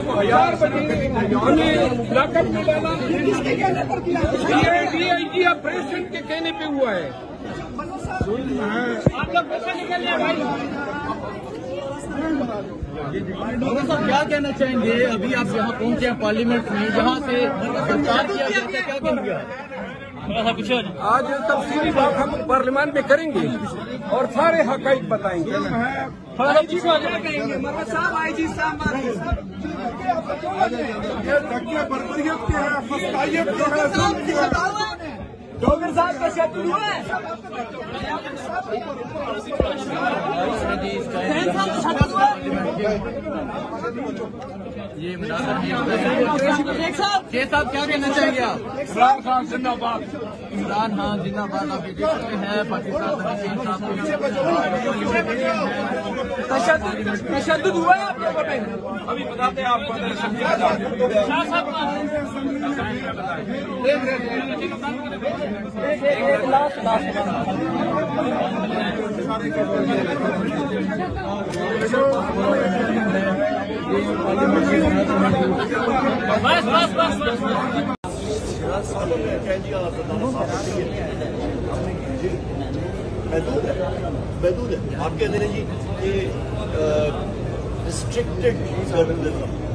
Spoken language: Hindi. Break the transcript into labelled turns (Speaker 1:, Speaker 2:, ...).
Speaker 1: लॉकअप में डाला, DIG ऑपरेशन के कहने पे हुआ है। आप लोग पैसा निकल जाए भाई।
Speaker 2: डॉक्टर साहब क्या कहना चाहेंगे? अभी आप यहाँ पहुंचे हैं पार्लियामेंट में, जहाँ से गिरफ्तार किया गया था, क्या कहेंगे?
Speaker 1: आज तफसीली बात हम पार्लियामेंट में करेंगे और सारे हक़ाइक़ बताएंगे।
Speaker 3: IG साहब IG साहब बर्बरियत के है, फसाइयत के है, डॉक्टर साहब का शब्द हुआ है।
Speaker 2: ये साहब क्या कहना चाहेंगे आप?
Speaker 1: इमरान खान जिंदाबाद।
Speaker 2: इमरान खान जिंदाबाद। आप देख सकते हैं पाकिस्तान
Speaker 3: तशद्दुद हुआ है आप लोगों पे।
Speaker 1: अभी बताते हैं आपको।
Speaker 3: बस
Speaker 4: महदूद है। आप कहते हैं जी ये रिस्ट्रिक्टेड जर्नलिज्म